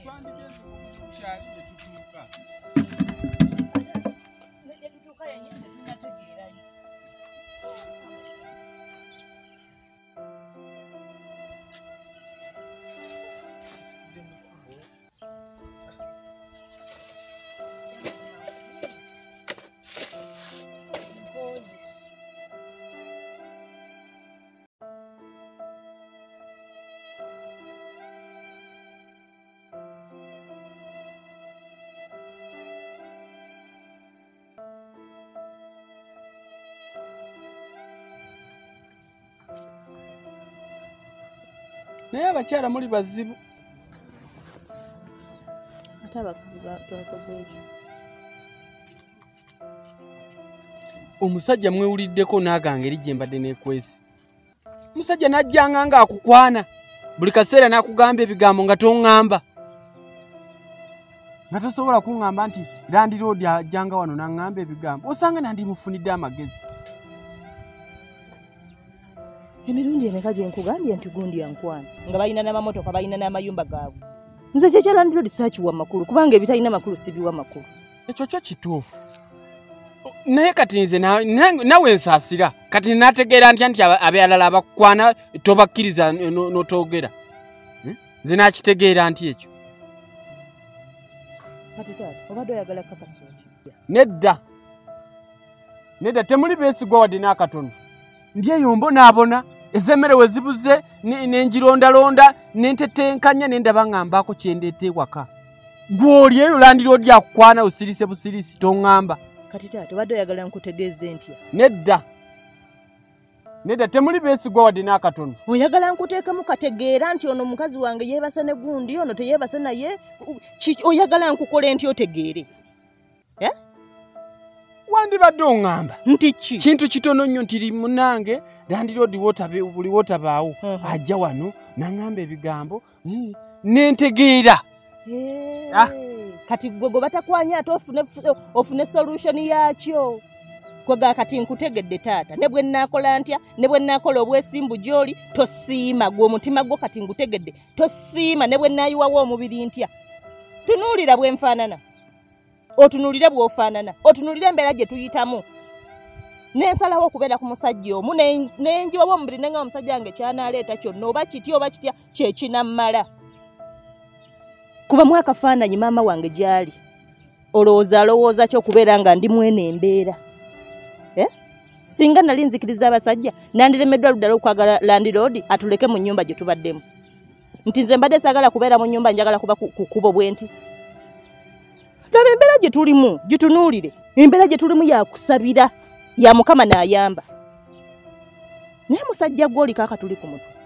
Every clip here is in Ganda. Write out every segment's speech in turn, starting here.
Naye abakyala muli bazibu. Ate abakazi twakoze ekyo. Omusajja mwewuliddeko n'aganga eri gye mbadde neekwese. Omusajja n'ajjanga ng'akukwana. Buli kaseera n'akugamba ebigambo nga toŋŋamba. Nga tosobola kuŋŋamba nti Landiroodi ajjanga wano n'aŋŋamba ebigambo. Osanga nandimufunidde amagezi. Emirundi emeka gye nkugambye nti gundi yankwana nga balina n'amamotoka balina n'amayumba gaabwe. Nze kye kya Landiroodi saakiwa makulu kubanga ebitalina makulu sibiwa makulu. Ekyo kyo kituufu. Naye kati nze nawe nsaasira. Kati naategeera ntya nti abalala abakukwana tobakkiriza n'otoogera. Nze naakitegeera nti ekyo. Kati taata obadde oyagala kapasooki. Nedda. Nedda temuli beesigwa wadde n'akatono. Ndi eyo mbonaabona ez'emmere we zibuze n'enjirondalonda n'entetenkanya n'endaba ŋŋambaako kye ndeeta ewaka. Gw'oli eyo Landiroodi akukwana osirise busirisi toŋŋamba. Kati taata obadde oyagala nkutegeeze ntya? Nedda. Nedda temuli beesigwa wadde n'akatono. Oyagala nkuteekemu kategeera nti ono mukazi wange yeebase ne gundi ono teyeebase naye. Oyagala nkukole ntya otegeere? Wandibadde oŋŋamba nti ki? Kintu kitono nnyo nti munnange Landiroodi buli wootabaawo ajja wano n'aŋŋamba ebigambo n'entegeera. Kati gwe batakwanya ate ofune solution yaakyo. Kwega kati nkutegedde taata ne bwe nnaakola ntya ne bwe nnaakola obwesimbu gy'oli tosiima gwe omutima gwo kati ngutegedde tosiima ne bwe nnaayiwawo omubiri ntya. Tunuulira bwe nfaanana. Otunuulire bw'ofaanana. Otunuulire embeera gye tuyitamu. N'ensalawo okubeera ku musajja omu n'enjiwawo omubiri nenga omusajja wange kyanaaleeta kyonna oba kitya kye kinammala. Kuba mu akafaananyi maama wange gy'ali alowooza ki okubeera nga ndi mwene embeera? Singa nali nzikiriza abasajja nandiremeddwa luddala okwagala Landiroodi atuleke mu nnyumba gye tubaddemu. Nti nze mbadde saagala kubeera mu nnyumba njagala kuba ku kkubo bwe nti. Laba embeera gye tulimu gitunuulire. Embeera gye tulimu yakusabira ya Mukama n'ayamba. Naye musajja gw'oli kaaka tuli ku mutwe.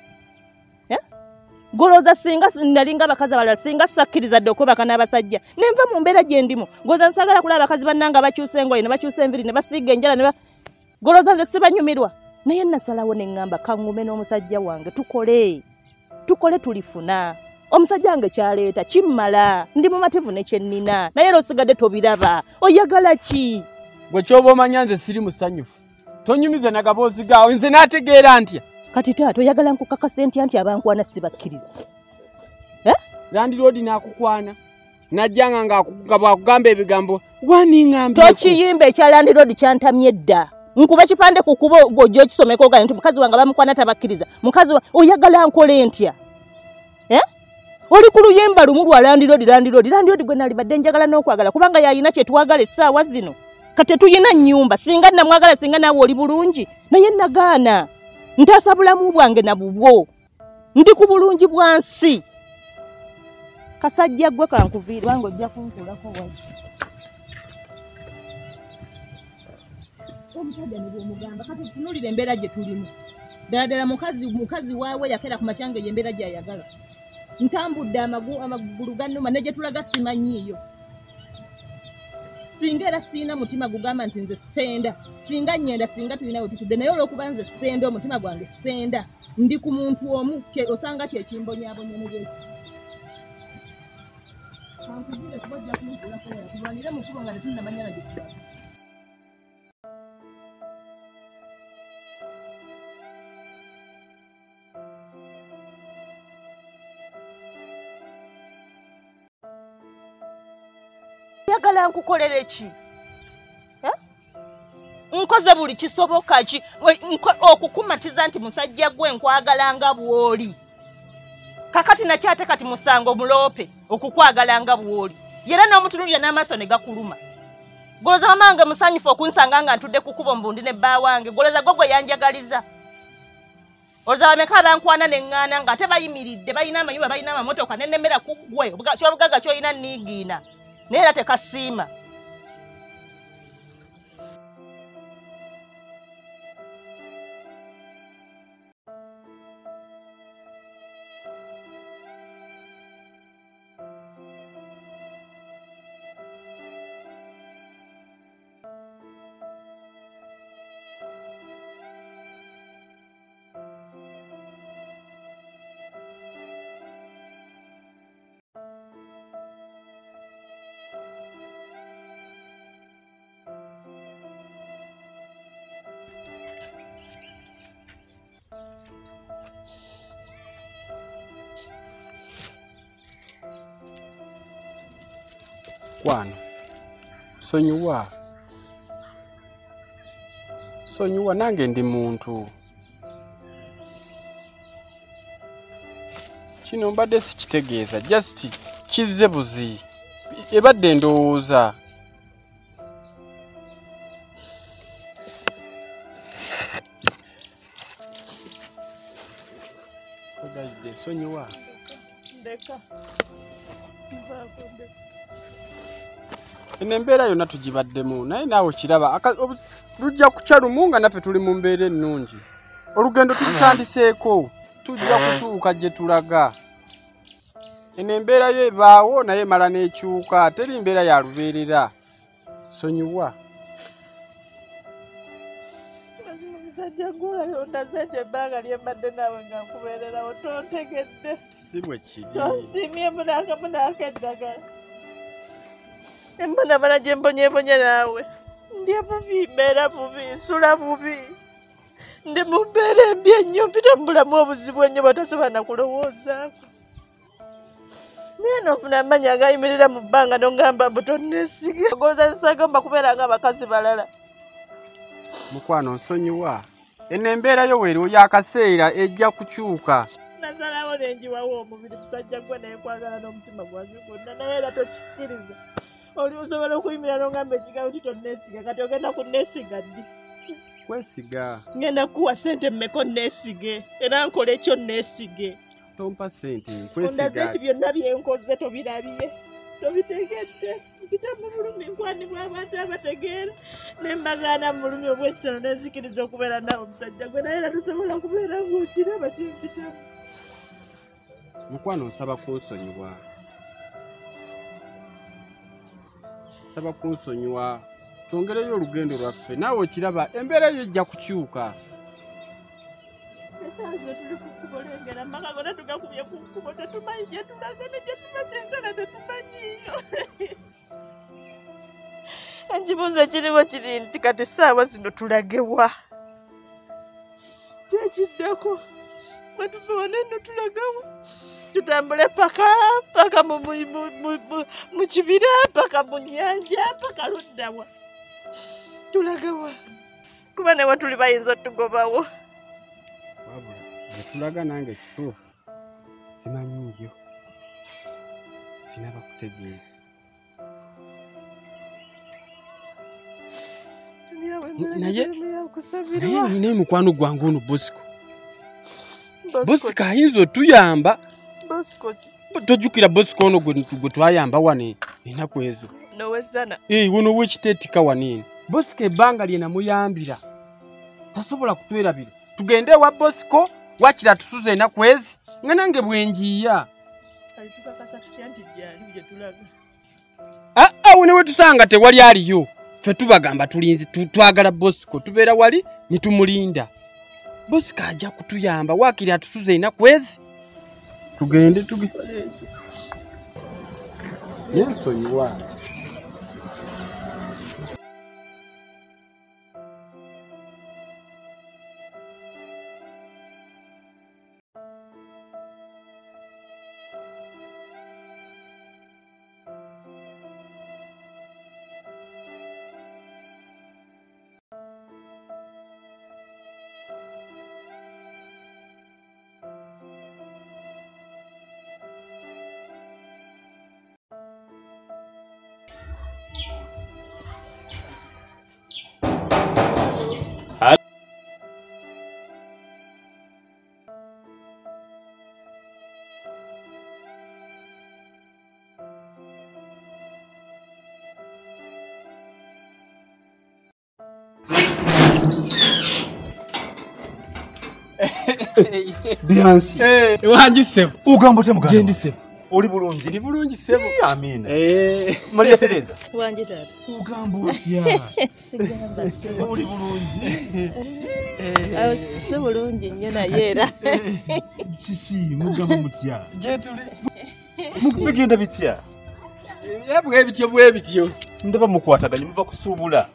Golooza singa nalinga abakazi abalala singa sakkiriza dde okwebaka n'abasajja ne nva mu mbeera gye ndimu. Golooza nsaagala kulaba abakazi bannanga bakyusa engoye ne bakyusa enviri ne basiiga enjala golooza nze sibanyumirwa. Naye nasalawo ne ŋŋamba kaŋŋume n'omusajja wange tukole tulifuna. Omusajja wange kyaleeta kimmala ndi mumativu ne kyennina naye era osigadde tobiraba. Oyagala ki? Gwe ky'oba omanya nze siri musanyufu. Tonyumiza na gaboozi gaawe nze naategeera ntya. Kati taata oyagala nkukakase ntya nti abankwana sibakkiriza? Landiroodi n'akukwana najjanga nga bwakugamba ebigambo waniŋŋambye. Tokiyimba ekya Landiroodi kyantamye dda. Nkuba kipande ku kubo ojja okisomeko ogamba nti mukazi wange bamukwana tabakkiriza. Mukazi oyagala nkole ntya? Oli ku luyimba lumu lwa Landiroodi gwe nalibadde njagala n'okwagala kubanga yalina kye twagala essaawa zino. Kati tuyina nnyumba singa namwagala singa naawe oli bulungi naye nagaana. Ntaasa bulamu bwange na bubwo. Ndi ku bulungi bwansi. Kasajja gwe kankuviira wange ojja kunkulako wajja. Omusajja ne bw'omugamba kati tunuulire embeera gye tulimu. Ddala mukazi waawe yakeera ku macyange y'embeera gy'ayagala. Ntambudde amagulu gannuma ne gye tulaga simanyiiyo. Singa era siina mutima gugamba nti nze senda. Singa nnyenda singa tulina we tutudde naye olw'okuba nze senda omutima gwange senda. Ndi ku muntu omu osanga kye kimbonyaabonya mu bweki. Kankugire kuba ojja kumukulako tulwanire mu kkubo nga tetunnamanya na gye tulaga. oyagala nkukolere ki? Nkoze buli kisoboka ki okukumatiza nti musajja gwe nkwagala nga bw'oli. Kakati nakyate kati musango muloope okukwagala nga bw'oli. Yera n'omutunulira n'amaaso ne gakuluma. Goloza mamange musanyufu okunsanga nga ntudde ku kkubo mbundi ne bba wange. Goloza gogwe yanjagaliza. Oloza bameka abankwana n'eŋŋaana nga ate bayimiridde balina amayumba balina amamotoka n'ennemera ku ggwe ky'obugagga ky'olina nniigiina. Naye era tekasiima. Kwano sonyiwa nange ndi muntu. Kino mbadde sikitegeeza just kizze buzi ebadde ndowooza. Sonyiwa Ndeka. eno embeera yonna tugibaddemu naye naawe kiraba lujja kuca lumu nga naffe tuli mu mbeera ennungi. Olugendo tutandiseeko tujja kutuuka gye tulaga. Eno embeera yo ebaawo naye emala n'ekyuka teri mbeera ya lubeerera. Sonyiwa ebbanga lyembadde naawe nga nkubeererawo tontegedde. si bwe kiri. Tonsiimye munaaka eddagala. Embonabona gye mbonyebonye naawe. Ndya bubi, mbeera bubi, nsula bubi. Ndi mu mbeera embi ennyo, mpita mu bulamu obuzibu ennyo batasobola na kulowoozaako. Naye n'ofuna amannya agayimirira mu bbanga n'ongamba mbu tonneesiga. Ogoloza nsagamba kubeera ng'abakazi balala. Mukwano nsonyiwa. Eno embeera yo weeriwo y'akaseera ejja kukyuka. Nasalawo ne njiwawo omubiri musajja gwe naye kwagala n'omutima gwange gwonna naye era tokikkiriza. Oli osobola okuyimirira n'ongamba ekigambo nti tonneesiga kati ogenda kunneesiga ddi? Kwesiga. Ngenda kuwa ssente mmeka onneesige era nkola ekyo nneesige. Tompa ssente Ondaze nkwesiga. nti byonna bye nkoze tobirabye. Tobitegedde. Mpita mu bulumi nkwanibwa abantu abategeera. Ne mbagaana mu bulumi obw'ekitono ne nzikiriza okubeera naawe omusajja gwe naye era tosobola kubeera ng'okiraba kyempitamu. Mukwano nsaba kunsonyiwa. Nsaba kunsonyiwa. Twongereyo olugendo lwaffe naawe okiraba embeera yo ejja kukyuka. Esaawa zino tuli ku kkubo lengera amaka gonna tugakubye ku kkubo tetumanyi gye tulaga ne gye tubatenkana tetumanyiiyo. Ekibuuzo ekiriwo kiri nti kati essaawa zino tulagewa. Kyekiddako bwe tuve wano eno tulagawa. Tutambule paka mu kibira paka mu nnyanja paka luddawa. Tulagawa. Kuba ne we tuli bayinza otugobawo. Wabula tulaga nange kituufu simanyiiyo. Sinaba kutegeera. Naye nina mukwano gwange ono Bosco. Bosco ayinza otuyamba. Tojjukira Bosco ono gwe twayamba wano ennaku ezo. Nowezana. Wono w'ekiteetika wano eno. Bosco ebbanga lye namuyambira tasobola kutwerabira. Tugende ewa Bosco wakira tusuze ennaku ezi nga nange bwenjiya. Awo ne we tusanga tewali aliyo. Ffe tubagamba tulinzi twagala Bosco tubeera wali ne tumulinda. Bosco ajja kutuyamba wakiri atusuze ennaku ezi. Tugende yensonyiwa. Byansi. Wanji sebo. Ugamba te muganda. Jendi sebo. Oli bulungi. Ndi bulungi sebo. Amina. Maria Teresa. Wanje tata. Ugamba otya. Sigamba sebo. Oli bulungi. Si bulungi nnyo naye era. Kiki mugamba mutya. Jetuli. Mugenda bitya. Bwe bityo. Ndaba mukwataganye muva kusuubula.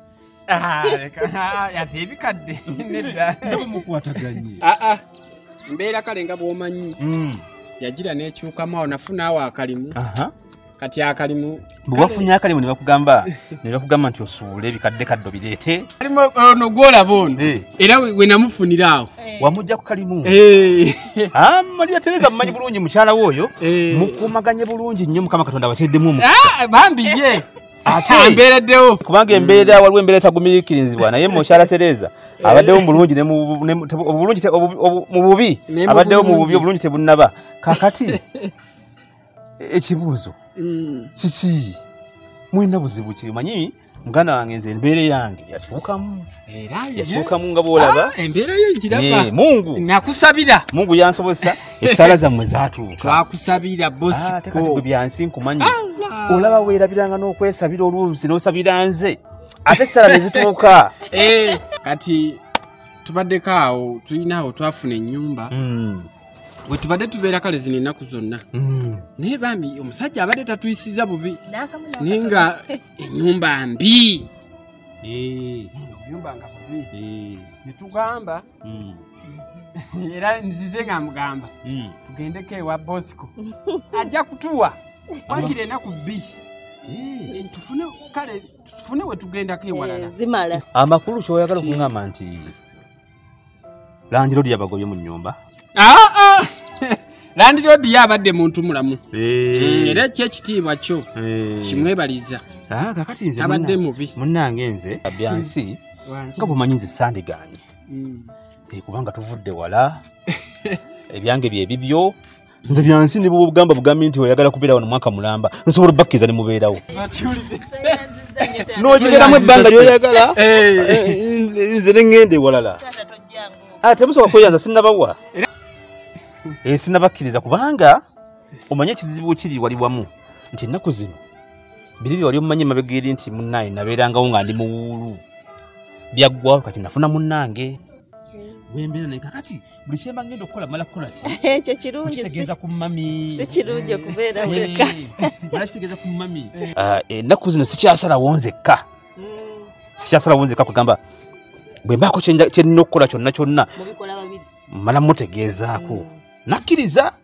Yate ebikadde nedda. Ndaba mukwataganye. Mbeera kale nga bw'omanyi. Yagira n'ekyukamu awo nafuna awo akalimu. Kati akalimu bwafunye akalimu ne bakugamba nti osuule ebikadde kaddo bireete. Kalimu ono gw'olaba ono. Era we namufunira awo. Wamujja ku kalimu. Maria Teresa mumanyi bulungi mukyala w'oyo. Mukuumaganye bulungi nnyo Mukama Katonda abateddemu omukisa. Bambi ye. Mbeereddewo kubanga embeera waliwo embeera etagumiikirizibwa naye mukyala Teresa abaddewo mulungi obulungi mu bubi abaddewo mu bubi obulungi tebunnaba. Kakati ekibuuzo kiki mulina buzibu ki? Manyi muganda wange nze embeera yange yakyukamu nga bw'olaba. Embeera yo njiraba. Mungu nakusabira. Mungu yansobozesa essaala zammwe zaatuuka. Twakusabira Bosco. Kati Byansi nkumanyi. Olaba weerabiranga n'okwesabira oluusi n'osabira nze ate essala ne zituuka. Kati tubaddeko awo tulina awo twafuna ennyumba. We tubadde tubeera kale zino ennaku zonna. Naye bambi omusajja abadde tatuyisiza bubi. Naye nga ennyumba mbi. Ennyumba nga bubi. Ne tugamba era nzize nga mugamba tugendeko ewa Bosco ajja kutuwa wankira ennaku bbiri. Tufune we tugendako ewalala. Zimala. Amakulu ky'oyagala okuŋŋamba nti Landiroodi yabagoye mu nnyumba. Landiroodi yabadde muntu mulamu. Era kyekitiibwa kyo kimwebaliza. Kakati nze abadde mubi. Munnange nze Byansi nga bw'omanyi nze sandigaanye. Kubanga tuvudde wala ebyange bye bibyo. Nze Byansi ne bw'ogamba bugambi nti oyagala kubeera wano mwaka mulamba nsobola obbakkiza ne mubeerawo. N'ogigeramu ebbanga ly'oyagala nze ne ŋŋenda ewalala. Temusobola kweyanza sinnabawa. Sinnabakkiriza kubanga omanye ekizibu kiri wali wamu nti ennaku zino biri bye wali omumanyi emabega eri nti munnaye nabeerangawo nga ndi muwuulu byaggwawo kati nafuna munnange. Wembeera naye kakati buli kyemba ngenda okukola mala kukola ki? Ekyo kirungi. Kitegeeza ku mami. Si kirungi okubeera weka. Mala kitegeeza ku mami. Ennaku zino sikyasalawo nzekka. Sikyasalawo nzekka kugamba bwe mbaako kye nnina okukola kyonna mubikola babiri mala mutegeezaako nakkiriza.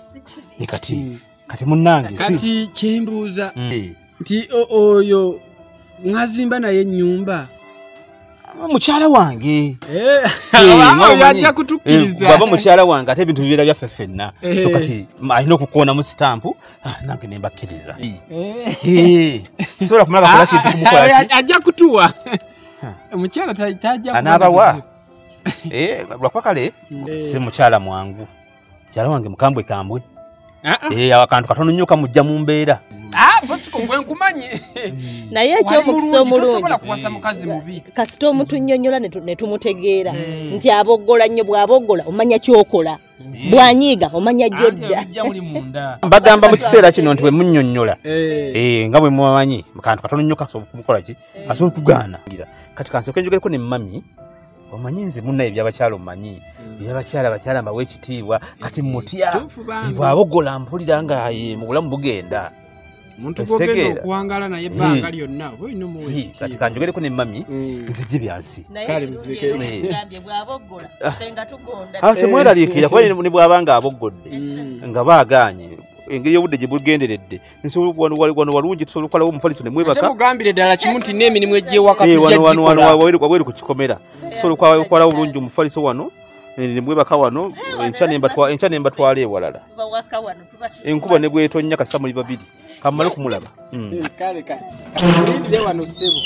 Kati munnange kati kyembuuza nti oyo mwazimba naye ennyumba mukyala wange. Ajja kutukkiriza. Baba mukyala wange ate ebintu bibeera byaffe ffenna. So kati alina okukoonamu sitampu nange ne mbakkiriza. Sisobola kumulaga kola kintu kumukola ki? Ajja kutuwa. Mukyala tajja anaabawa. Lwakwa kale si mukyala mwangu. Mukyala wange mukambwe. Akantu katono nnyo kamujja mu mbeera. Bosco gwe nkumanyi. Naye eky'omukisa omulungi kuwasa mukazi mubi. Kasita omutunnyonnyola ne tumutegeera nti aboggola nnyo bw'aboggola omanya ky'okola. Bwanyiiga omanya gy'odda. Mbagamba mu kiseera kino nti bwe munnyonnyola nga bwe mumanyi kantu katono nnyo kasobola kumukola ki? Asobola okugaana. Kati kansooke njogereko ne mami omanyi nze munnaye ebyabakyala omanyi ebyabakyala mbawa ekitiibwa kati mutya bw'aboggola mpulira nga mu bulamu bugenda. Muntu gogenda okuwangala naye ebbanga lyonna olina omuwa ekitiibwa. Kati kanjogereko ne mami nzije Byansi. Naye kirungi bw'aboggola fenga tugonda. Temweraliikirira kuba ne bw'aba nga aboggodde nga baagaanye engeri y'obudde gye bugenderedde wano walungi tusobola okukolawo omufaliso ne mwebaka. Ate mugambire ddala kimu nti n'emirimu egy'ewaka tujja gikola. Wabweru ku kikomera tusobola okukolawo bulungi omufaliso wano ne mwebaka wano enkya ne mbatwala ewalala. Enkuba ne bw'etonnya kasita muli babiri kamale kumulaba. Kale mulindire wano ssebo.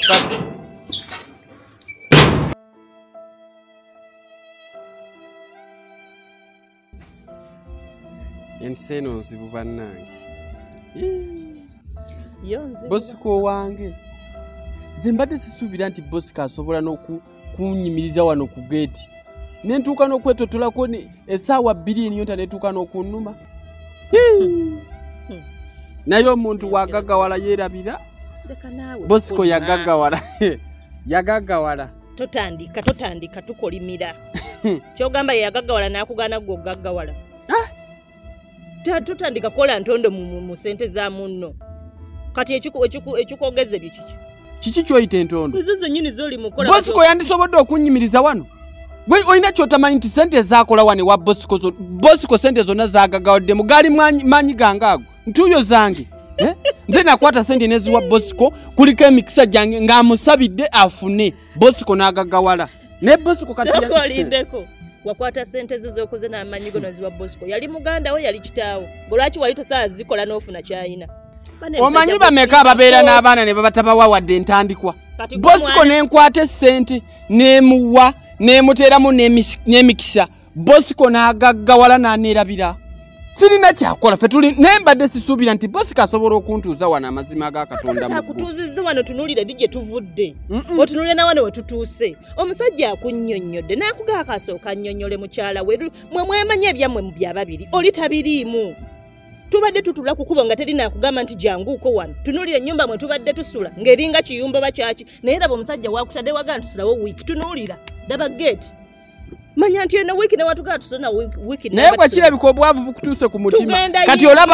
Ensi eno nzibu bannange. Bosco wange nze mbadde sisuubira nti Bosco asobola okunyimiriza wano ku gate nentuuka n'okwetotolako essaawa 2 nnyonta netuuka n'okunnuma naye omuntu wagagawala yeerabira Bosco yagagawala yagagawala totandika tukolimira kyogamba ye yagagawala n'akugana gwe ogaggawala totandika kola ntondo mu sente za munno kati ekikogeze byo kiki kyoyita entondo ezo zennyini zoli mukola Bosco yandisobodde okunyimiriza wano gwe olina kyotamanyi nti sente zaakola wano wa Bosco sente zonna zagagawadde mugaali manyi gangaago ntuuyo zange nze nakwata sente neziwa Bosco kuliko emikisa gyange ng'amusabidde afune Bosco n'agagawala ne Bosco katiolindeko wakwata sente zo z'okoze n'amanyi go naziwa Bosco yali muganda we yali kitaawo lwaki wali tosaa zikola n'ofuna kyayina omanyi bameka ababeera n'abaana ne babatabawa wadde entandikwa Bosco n'enkwata sente n'emuwa n'emuteeramu n'emikisa Bosco n'agaggawala n'aneerabira sirina kyakola ffe tuli nembadde sisuubira nti Bosco asobola okuntuuza wano amazima ag'akatonda akutuuzizza wano tunuulira di gye tuvudde otunuulira na wano we tutuuse omusajja akunnyonnyodde n'akugaa akasooka annyonnyole mukyala we mwe mwemanya ebyammwe mu byababiri oli tabiriimu tubadde tutula kukubo nga teri naakugamba nti janguuko wano tunuulira ennyumba mwe tubadde tusula ng'eringa kiyumba bakyaki naye raba omusajja waakutadde wagana tusulawo wiiki tunuulira daba gate manya nti eno wiiki newatugaa tusona wiiki naye bwe kirabika obwavu bukutuuse ku mutima kati olaba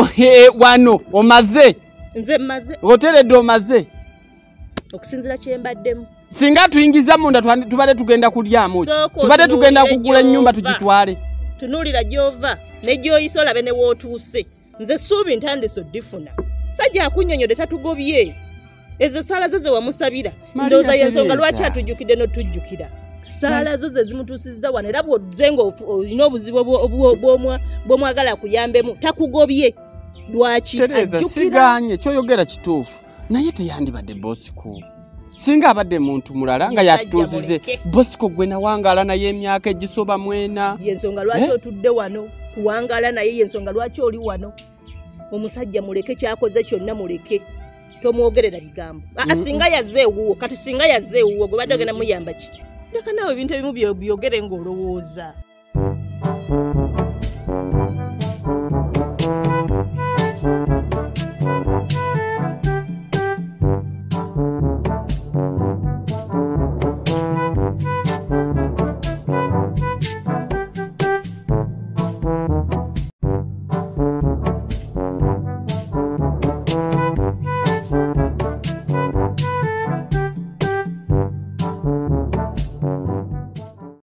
wano omaze nze mmaze oteredde omaze okusinzira kyembaddemu singa tuyingiza munda tubadde tugenda kulyamu tubadde tugenda kugula ennyumba tugitwale tunuulira gy'ova ne gy'oyisa olabe ne wootuuse nze suubi ntandise oddifuna sajja akunnyonnyodde tatugobye ezo saala zo ze wamusabira ndowooza y'ensonga lwaki atujjukidde n'otujjukira saala zo ze zimutuusizza wano era bw'ozze ng'olina obuzibu bw'omwagala akuyambemu takugobye lwaki Tereza siganye kyoyogera kituufu naye teyandibadde Bosco singa abadde muntu mulala nga yatutuuzize Bosco gwe nawangaala naye emyaka egisoba mwena yensonga lwaki otudde wano kuwangaala naye yensonga lwaki oli wano omusajja muleke kyakoze kyonna muleke tomwogerera bigambo singa yazze ewuwo kati singa yazze ewuwo gwe badde ogenda muyamba ki leka naawe ebintu ebimu byogere ng'olowooza